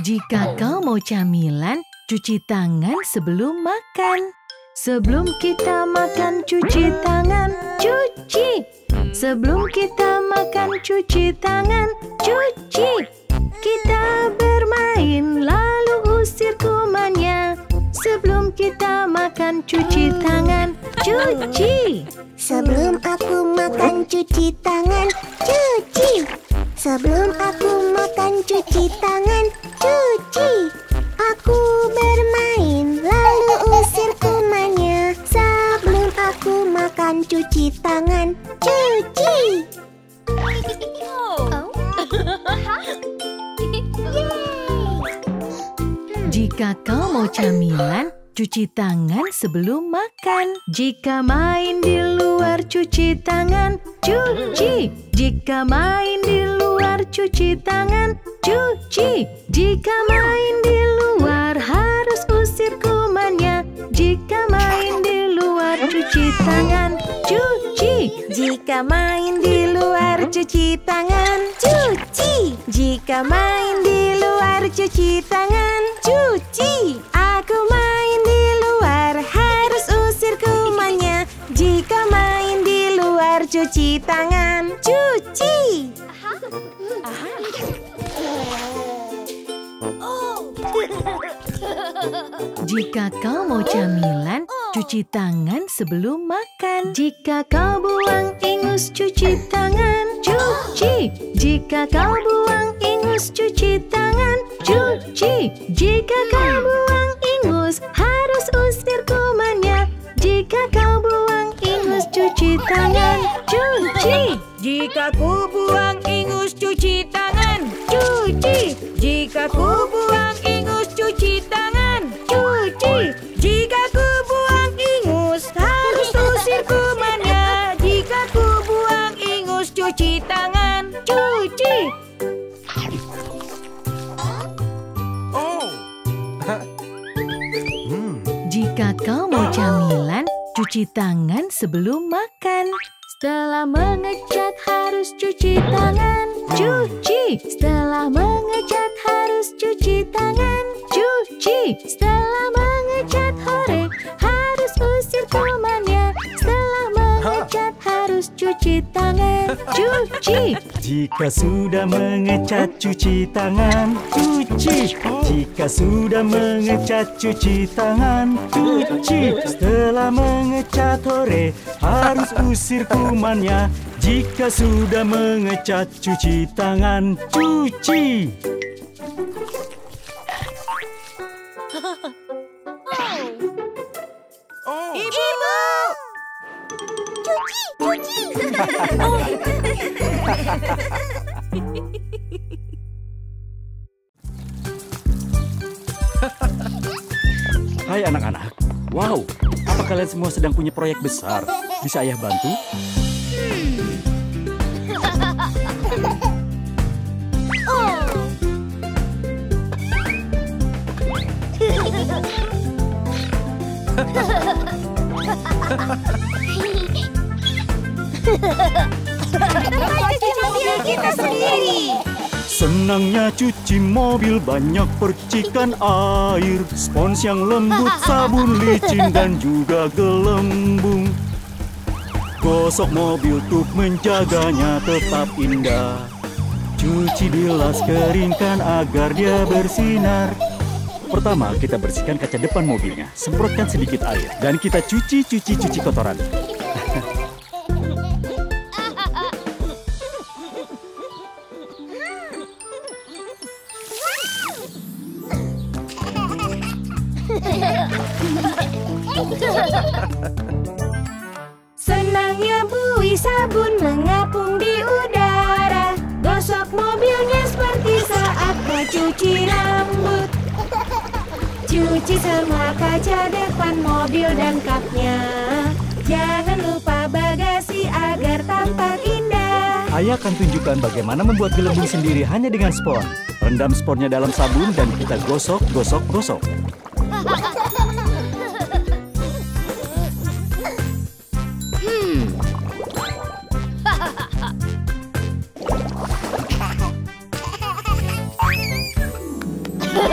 Jika kau mau camilan, cuci tangan sebelum makan. Sebelum kita makan, cuci tangan, cuci. Sebelum kita makan, cuci tangan, cuci. Kita bermain, lalu usir kumannya. Sebelum kita makan, cuci tangan, cuci. Sebelum aku makan, cuci tangan, cuci. Sebelum aku makan, cuci tangan, cuci. Aku bermain, lalu usir kumannya. Sebelum aku makan, cuci tangan, cuci. Jika kau mau camilan, cuci tangan sebelum makan. Jika main di luar, cuci tangan, cuci. Jika main di luar, cuci tangan, cuci. Jika main di luar, harus usir kumannya. Jika main di luar, cuci tangan, cuci. Jika main di luar, cuci tangan, cuci. Jika main di luar, cuci tangan, cuci. Aku main di luar, harus usir kumannya. Jika main di luar, cuci tangan, cuci. Jika kau mau camilan, cuci tangan sebelum makan. Jika kau buang ingus, cuci tangan, cuci. Jika kau buang ingus, cuci tangan, cuci. Jika kau buang ingus, harus usir kumannya. Jika kau buang ingus, cuci tangan, cuci. Jika ku buang ingus, cuci tangan, cuci. Jika ku buang ingus, cuci tangan, cuci. Jika ku buang ingus, harus usir kumannya. Jika ku buang ingus, cuci tangan, cuci. Jika kau mau camilan, cuci tangan sebelum makan. Setelah mengecat harus cuci tangan, cuci. Setelah mengecat harus cuci tangan, cuci. Setelah mengecat hore, harus usir kumannya. Setelah mengecat harus cuci tangan, cuci. Jika sudah mengecat, cuci tangan, cuci. Jika sudah mengecat, cuci tangan, cuci. Setelah mengecat hore, harus usir kumannya. Jika sudah mengecat, cuci tangan, cuci. Ibu! Cuci, cuci. Hai anak-anak. Wow, apa kalian semua sedang punya proyek besar? Bisa ayah bantu? Kita sendiri. Senangnya cuci mobil, banyak percikan air, spons yang lembut, sabun licin dan juga gelembung. Gosok mobil untuk menjaganya tetap indah. Cuci bilas, keringkan agar dia bersinar. Pertama, kita bersihkan kaca depan mobilnya, semprotkan sedikit air, dan kita cuci kotoran. Senangnya buih sabun mengapung di udara. Gosok mobilnya seperti saat mencuci rambut. Cuci semua kaca depan mobil dan kapnya. Jangan lupa bagasi agar tampak indah. Ayah akan tunjukkan bagaimana membuat gelembung sendiri hanya dengan spon. Rendam sponnya dalam sabun dan kita gosok.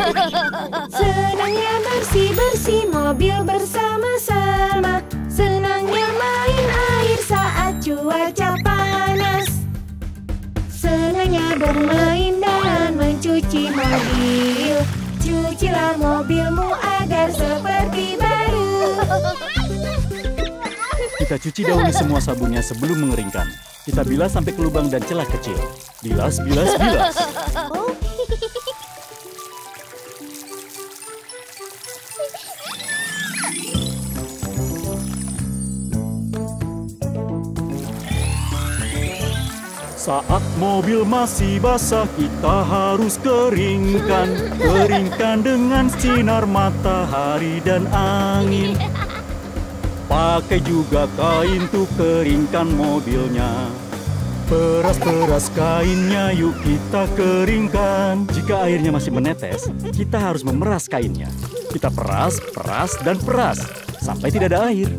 Senangnya bersih-bersih mobil bersama-sama. Senangnya main air saat cuaca panas. Senangnya bermain dan mencuci mobil. Cucilah mobilmu agar seperti baru. Kita cuci dahulu semua sabunnya sebelum mengeringkan. Kita bilas sampai ke lubang dan celah kecil. Bilas, bilas, bilas. Saat mobil masih basah, kita harus keringkan. Keringkan dengan sinar matahari dan angin. Pakai juga kain tuh keringkan mobilnya. Peras-peras kainnya yuk kita keringkan. Jika airnya masih menetes, kita harus memeras kainnya. Kita peras, peras, dan peras sampai tidak ada air.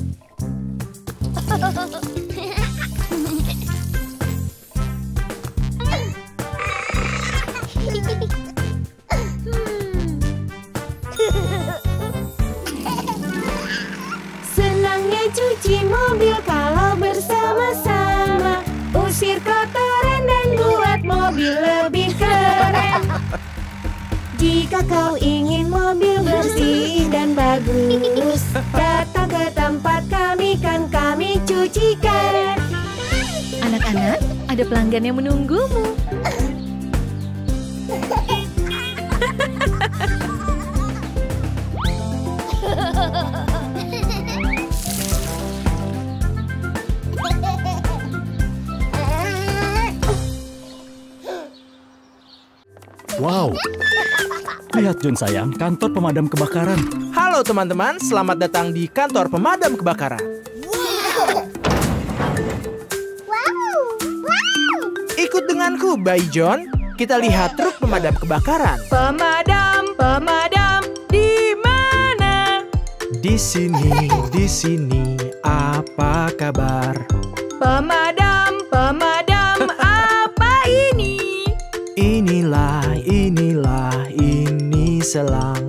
Senangnya cuci mobil kalau bersama-sama. Usir kotoran dan buat mobil lebih keren. Jika kau ingin mobil bersih dan bagus, datang ke tempat kami, kan kami cucikan. Anak-anak, ada pelanggan yang menunggumu. Wow, lihat John sayang, kantor pemadam kebakaran. Halo teman-teman, selamat datang di kantor pemadam kebakaran. Ikut denganku, Bayi John. Kita lihat truk pemadam kebakaran. Pemadam, pemadam, di mana? Di sini, apa kabar? Pemadam, pemadam, apa ini? Inilah, ini selang.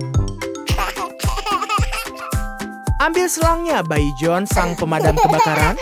Ambil selangnya, Bayi John, sang pemadam kebakaran.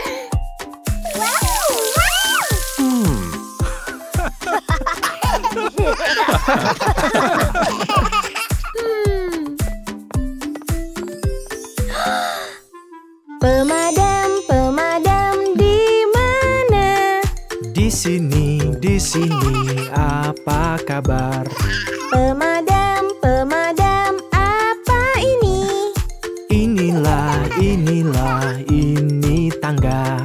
Pemadam, pemadam, di mana? Di sini, apa kabar? Pemadam, pemadam, apa ini? Inilah, ini tangga.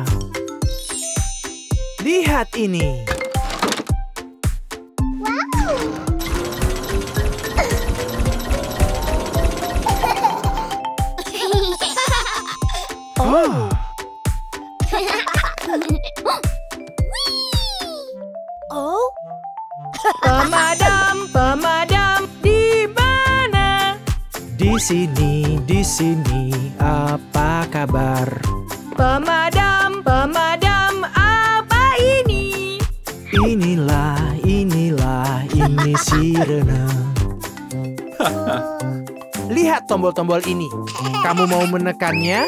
Lihat ini. Oh. Pemadam, pemadam, di mana? Di sini, apa kabar? Pemadam, pemadam, apa ini? Inilah, ini sirene. Lihat tombol-tombol ini. Kamu mau menekannya?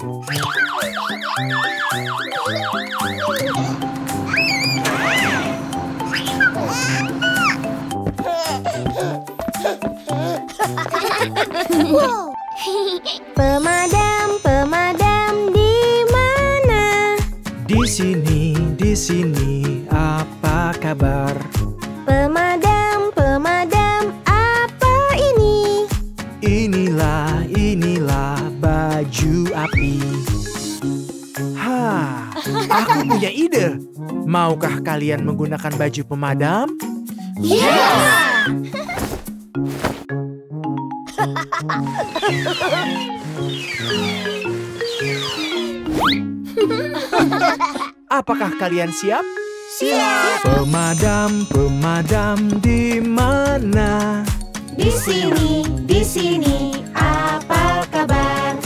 Pemadam, pemadam, di mana? Di sini, apa kabar? Pemadam, pemadam, apa ini? Inilah, baju api. Aku punya ide. Maukah kalian menggunakan baju pemadam? Apakah kalian siap? Siap. Pemadam, di mana? Di sini, apa kabar?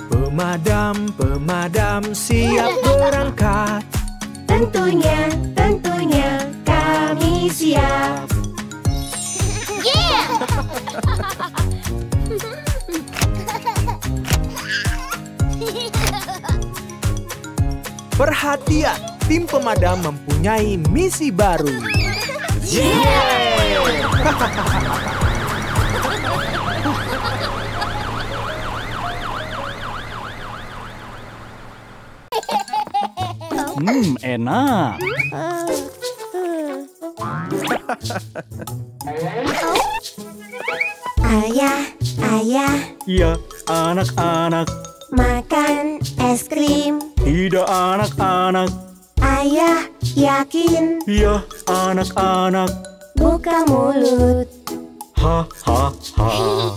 Pemadam, siap berangkat. Tentunya, kami siap. Perhatian, tim pemadam mempunyai misi baru. Enak. Ayah, ayah, Ya, anak-anak. makan es krim. Tidak anak-anak. Ayah, yakin. Ya, anak-anak. Buka mulut. Ha, ha, ha.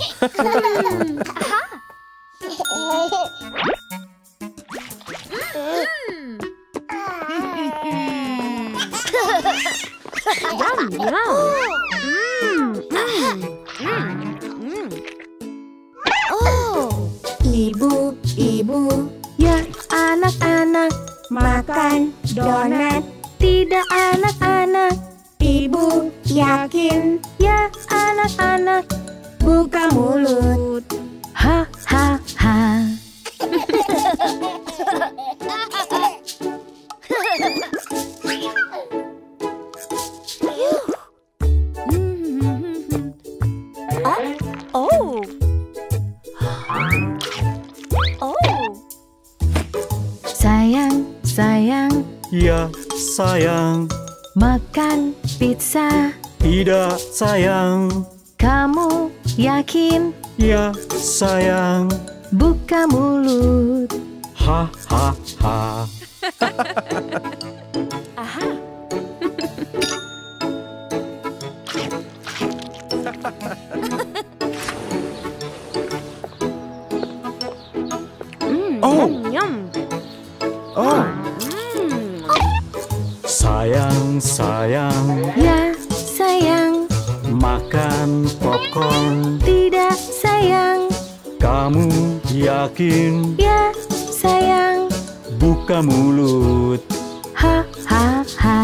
Ibu, ibu, Ya, anak-anak. makan donat. Tidak anak-anak. Ibu, yakin. Ya, anak-anak. Buka mulut. Ha, ha, ha. Sayang, sayang, Ya, sayang. makan pizza. Tidak, sayang. Kamu yakin? Ya, sayang. Buka mulut. Ha, ha, ha. Oh, Sayang, sayang. Ya, sayang. Makan popcorn. Tidak, sayang. Kamu yakin? Ya, sayang. Buka mulut. Ha, ha, ha.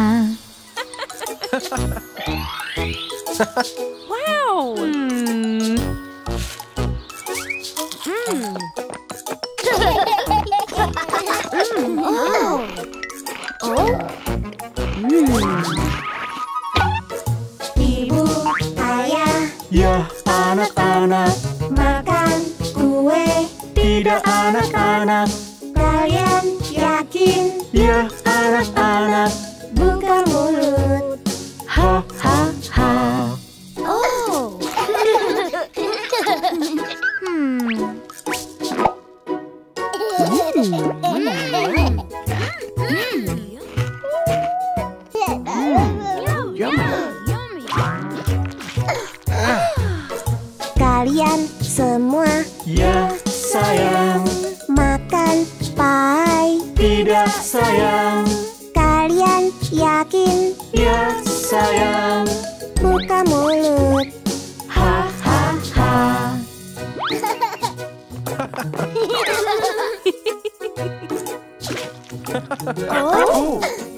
Ibu, ayah, Ya, anak-anak. makan kue. Tidak anak-anak. Kalian yakin? Ya, anak-anak. Buka mulut. Ha, ha, ha. Kalian semua Ya, sayang. makan pie. Tidak, sayang. Kalian yakin? Ya, sayang. Buka mulut. Ha, ha, ha. oh.